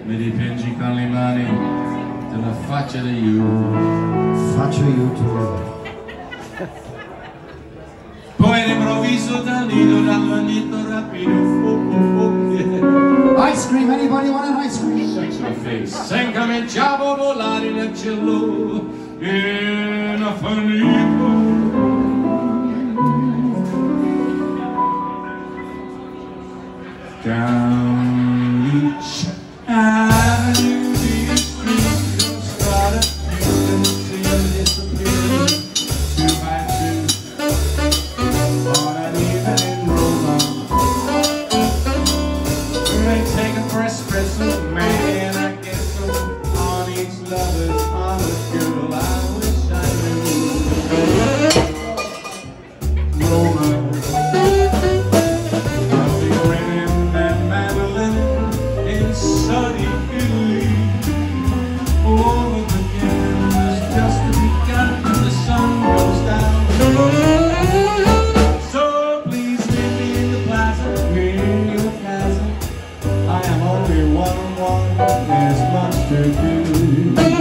mi dipingi con le mani della faccia di you. Faccio io tu. Poi all'improvviso dal nido, dall'agnetto rapido, yeah. Ice cream, anybody want an ice cream? Sexy face, sen cominciavo a volare nel cielo, in a fanito. Down each avenue, these streets don't start up, you can see them disappear, two by two, on an evening roller. They take a for espresso, man, I guess so, on each lover's honest girl, I wish I knew. Roma. Sunny Italy, all of the game is just begun and the sun goes down. So please meet me in the plaza, meet me in the plaza. I am only one, there's much to do.